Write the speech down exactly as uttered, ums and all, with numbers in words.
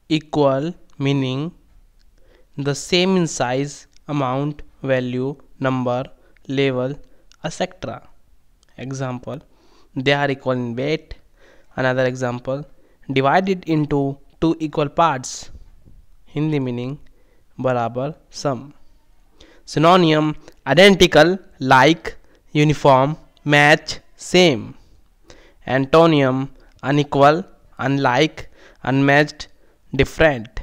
equal meaning the same in size, amount, value, number, level, et cetera. Example, they are equal in weight. Another example, divide it into two equal parts. Hindi meaning barabar sum. Synonym, identical, like, uniform, match, same. Antonym, unequal, unlike, unmatched, different.